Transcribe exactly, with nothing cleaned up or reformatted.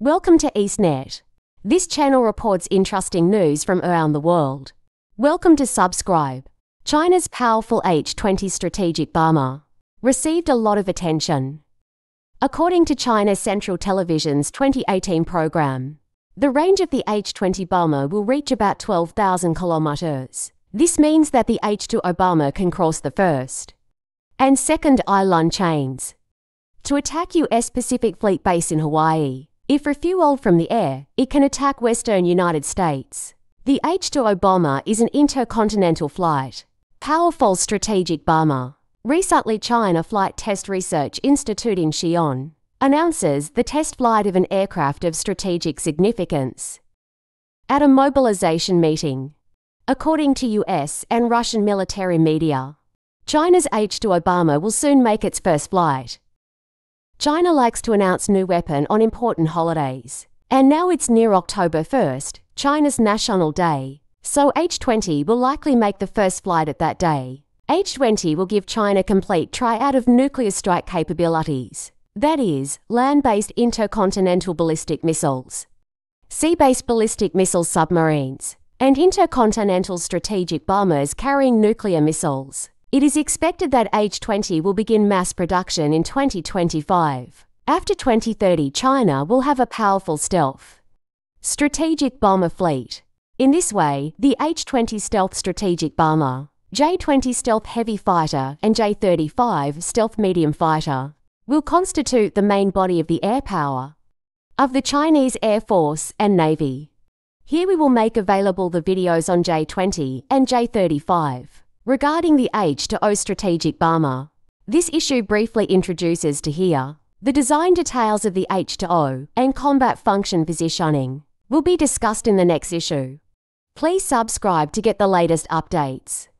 Welcome to EastNet. This channel reports interesting news from around the world. Welcome to subscribe. China's powerful H twenty strategic bomber received a lot of attention. According to China Central Television's twenty eighteen program, the range of the H twenty bomber will reach about twelve thousand kilometers. This means that the H two bomber can cross the first and second island chains to attack U S Pacific Fleet base in Hawaii. If refueled from the air, it can attack western United States. The H two bomber is an intercontinental flight, powerful strategic bomber. Recently, China Flight Test Research Institute in Xi'an announces the test flight of an aircraft of strategic significance at a mobilization meeting. According to U S and Russian military media, China's H two bomber will soon make its first flight. China likes to announce new weapon on important holidays, and now it's near October first, China's National Day, so H twenty will likely make the first flight at that day. H twenty will give China complete triad of nuclear strike capabilities, that is, land-based intercontinental ballistic missiles, sea-based ballistic missile submarines, and intercontinental strategic bombers carrying nuclear missiles. It is expected that H twenty will begin mass production in twenty twenty-five. After twenty thirty, China will have a powerful stealth strategic bomber fleet. In this way, the H twenty stealth strategic bomber, J twenty stealth heavy fighter, and J thirty-five stealth medium fighter will constitute the main body of the air power of the Chinese Air Force and Navy. Here we will make available the videos on J twenty and J thirty-five. Regarding the H two strategic bomber, this issue briefly introduces to here the design details of the H two and combat function positioning will be discussed in the next issue. Please subscribe to get the latest updates.